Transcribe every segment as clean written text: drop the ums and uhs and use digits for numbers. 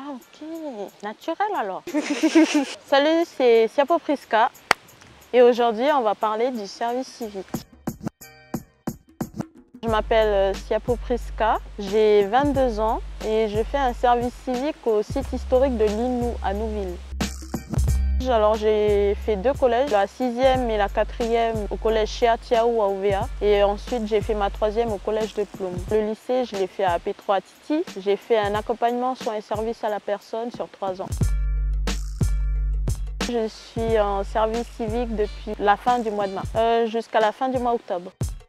Ah ok, naturel alors. Salut, c'est Siapo Priska et aujourd'hui on va parler du service civique. Je m'appelle Siapo Priska, j'ai 22 ans et je fais un service civique au site historique de l'Innu à Nouville. Alors j'ai fait 2 collèges, la 6e et la 4e au collège Cheatiaou à Ouvéa et ensuite j'ai fait ma 3e au collège de Ploum. Le lycée je l'ai fait à Petro à Titi, j'ai fait un accompagnement soins et services à la personne sur 3 ans. Je suis en service civique depuis la fin du mois de mars jusqu'à la fin du mois d'octobre.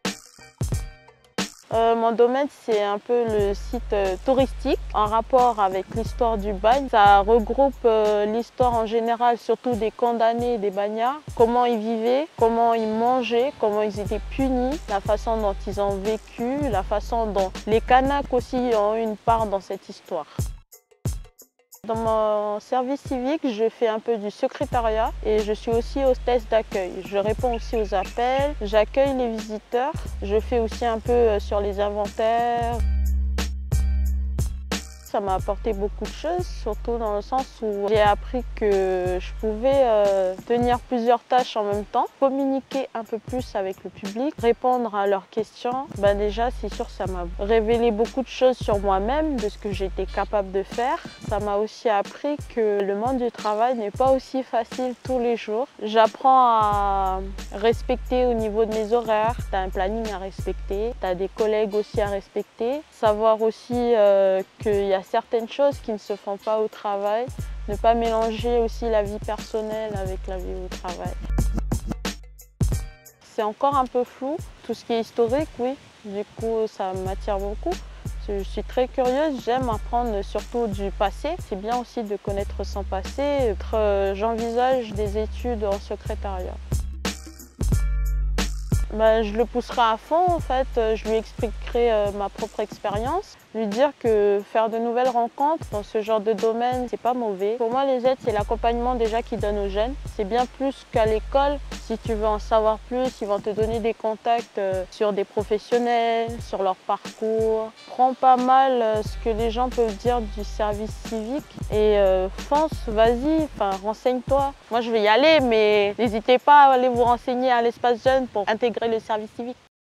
Mon domaine, c'est un peu le site touristique en rapport avec l'histoire du bagne. Ça regroupe l'histoire en général, surtout des condamnés et des bagnards, comment ils vivaient, comment ils mangeaient, comment ils étaient punis, la façon dont ils ont vécu, la façon dont les Kanaks aussi ont eu une part dans cette histoire. Dans mon service civique, je fais un peu du secrétariat et je suis aussi hostesse d'accueil. Je réponds aussi aux appels, j'accueille les visiteurs, je fais aussi un peu sur les inventaires. Ça m'a apporté beaucoup de choses, surtout dans le sens où j'ai appris que je pouvais tenir plusieurs tâches en même temps, communiquer un peu plus avec le public, répondre à leurs questions. Déjà, c'est sûr, ça m'a révélé beaucoup de choses sur moi-même, de ce que j'étais capable de faire. Ça m'a aussi appris que le monde du travail n'est pas aussi facile tous les jours. J'apprends à respecter au niveau de mes horaires. Tu as un planning à respecter, tu as des collègues aussi à respecter. Savoir aussi qu'il y a certaines choses qui ne se font pas au travail. Ne pas mélanger aussi la vie personnelle avec la vie au travail. C'est encore un peu flou. Tout ce qui est historique, oui. Du coup, ça m'attire beaucoup. Je suis très curieuse, j'aime apprendre surtout du passé. C'est bien aussi de connaître son passé. J'envisage des études en secrétariat. Je le pousserai à fond en fait, je lui expliquerai ma propre expérience, lui dire que faire de nouvelles rencontres dans ce genre de domaine, c'est pas mauvais. Pour moi, les aides, c'est l'accompagnement déjà qu'ils donnent aux jeunes. C'est bien plus qu'à l'école. Si tu veux en savoir plus, ils vont te donner des contacts sur des professionnels, sur leur parcours. Prends pas mal ce que les gens peuvent dire du service civique et fonce, vas-y, renseigne-toi. Moi, je vais y aller, mais n'hésitez pas à aller vous renseigner à l'espace jeune pour intégrer le service civique.